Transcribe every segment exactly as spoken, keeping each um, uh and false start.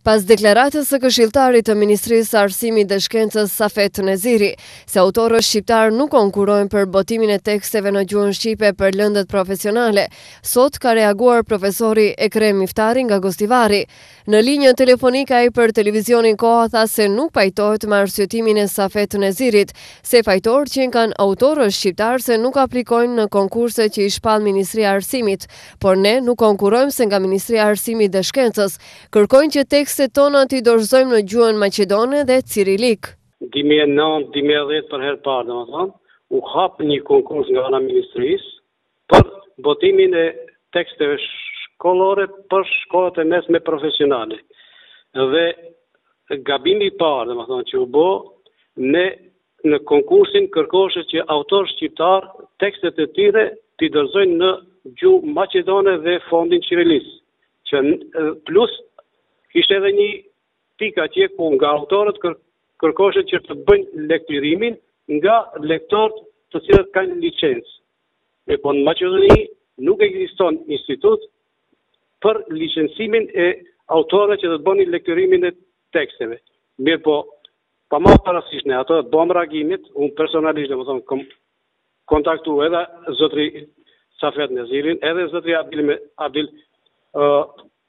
Pas deklaratës së këshilltarit të Ministrisë së Arsimit dhe Shkencës Safet Neziri, se autorët shqiptar nuk konkurrojnë për botimin e teksteve në gjuhën shqipe për lëndët profesionale, sot ka reaguar profesori Ekrem Miftari nga Gostivari. Në linjën telefonike ai për televizionin Koha tha se nuk pajtohet me arsyetimin e Safet Nezirit, se fajtorët që kanë autorët shqiptar se nuk aplikojnë në konkurse që i shpall Ministria e Arsimit, por ne nuk konkurrojmë se nga Ministria e Arsimit dhe Shkencës kërkojnë që tekstet tona t'i dorëzojmë në gjuhën maqedone dhe cirilik. dy mijë e nëntë dy mijë e dhjetë për herë parë, domethënë, u hap një konkurs nga ana ministrisë për botimin e teksteve shkollore për shkollat e mesme profesionale. Dhe gabimi i parë, domethënë, që u bë, ne në konkursin kërkohej që autor shqiptar tekstet e tyre t'i dorëzojnë në gjuhë maqedone dhe fondin cirilis. Që plus kishte edhe një pikë atje ku nga autorët kër, kërkohej që të bëjnë lektyrimin nga lektorët të cilët kanë licencë. E po në Maqedoni nuk ekziston institut për licencimin e autorëve që të bënin lektyrimin e teksteve. Mirë po, pa marrë parasysh ne ato të bëm reagimit, unë personalisht domethënë kom kontaktu edhe zotri Safet Nezirin, edhe zotri Abdil Abdil uh,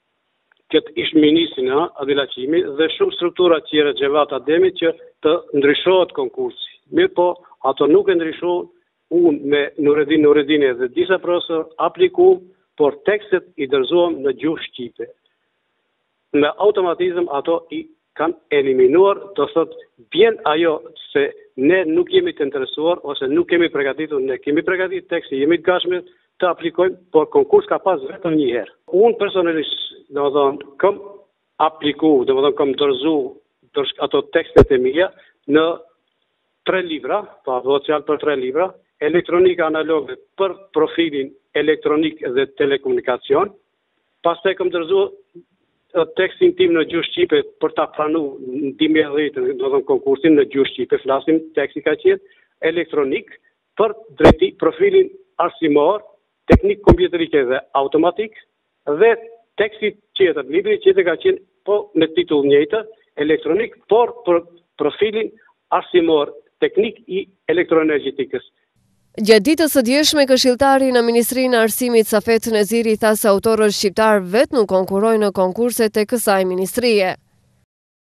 këtë ish ministrin e Adil Haqimi dhe shumë struktura tjera Xhevat Ademi që të ndryshohet konkursi. Mirë po, ato nuk e ndryshohet, unë me Nuredin Nuredin dhe disa profesor apliku, por tekstet i dorëzuam në gjuhë shqipe. Me automatizëm ato i kanë eliminuar, do thot vjen ajo se ne nuk jemi të interesuar ose nuk kemi përgatitur, ne kemi përgatitur teksti, jemi të gatshëm të aplikojmë, por konkurs ka pas vetëm një herë. Unë personalisht, domethënë, kam apliku, domethënë kam dorëzu ato tekstet e mia në tre libra, pa vocal për tre libra, elektronika analoge për profilin elektronik dhe telekomunikacion, pastaj kam dorëzu tekstin tim në gjuhë shqipe për ta pranuar në dy mijë e dhjetë, domethënë konkursin në gjuhë shqipe, flasim teksti ka qenë elektronik për drejti profilin arsimor, teknik kompjuterike dhe automatik, dhe teksti tjetër, libri tjetër ka qenë po me titull njëjtë, elektronik, por për profilin arsimor, teknik i elektroenergjetikës. Gjatë ditës së djeshme, këshilltari në Ministrinë e Arsimit Safet Neziri tha se autorët shqiptar vetë nuk konkurrojnë në konkurse të kësaj ministrie.